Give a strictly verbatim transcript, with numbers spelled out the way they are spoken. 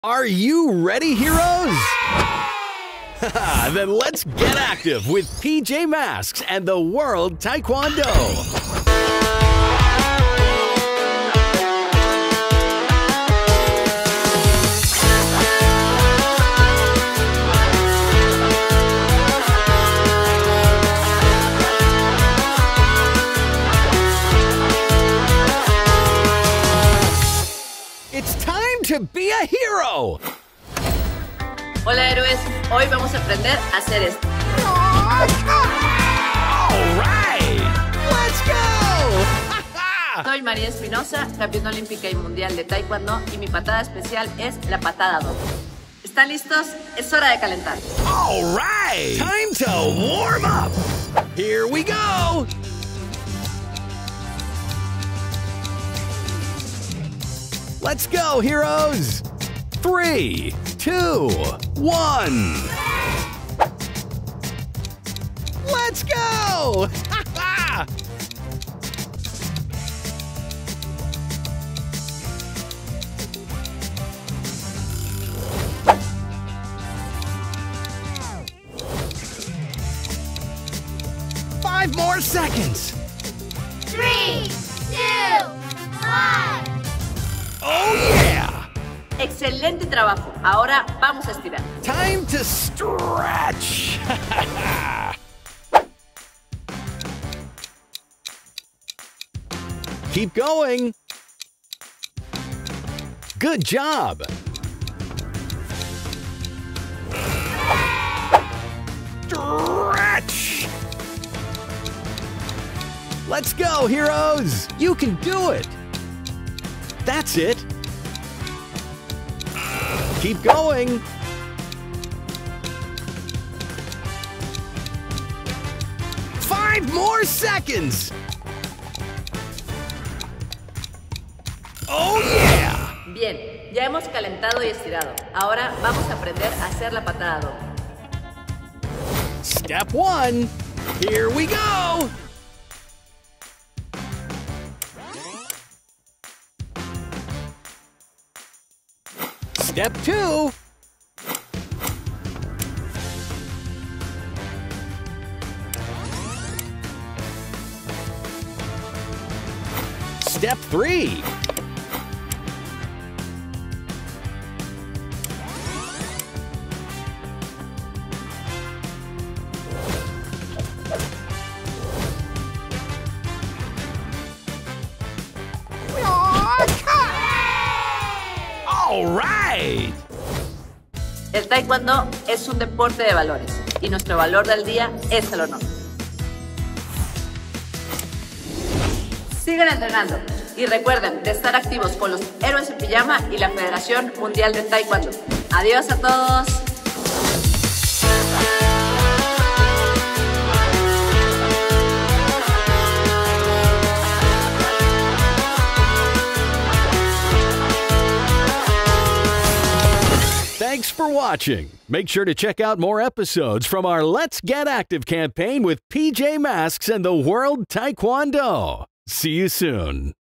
Are you ready, heroes? Then let's get active with P J Masks and the World Taekwondo. It's time to be a hero! Hola héroes, hoy vamos a aprender a hacer esto. All right, let's go! Soy María Espinosa, campeona olímpica y mundial de Taekwondo, y mi patada especial es la patada doble. ¿Están listos? Es hora de calentar. All right, time to warm up. Here we go. Let's go, heroes! Three, two, one. Let's go! Five more seconds. Three, two, one. Oh yeah! Excelente trabajo. Ahora vamos a estirar. Time to stretch. Keep going. Good job. Stretch. Let's go, heroes. You can do it. That's it. Keep going. Five more seconds. Oh yeah. Bien, ya hemos calentado y estirado. Ahora vamos a aprender a hacer la patada doble. Step one. Here we go. Step two. Step three. All right. El Taekwondo es un deporte de valores y nuestro valor del día es el honor. Sigan entrenando y recuerden de estar activos con los héroes en pijama y la Federación Mundial de Taekwondo. Adiós a todos. Thanks for watching. Make sure to check out more episodes from our Let's Get Active campaign with P J Masks and the World Taekwondo. See you soon.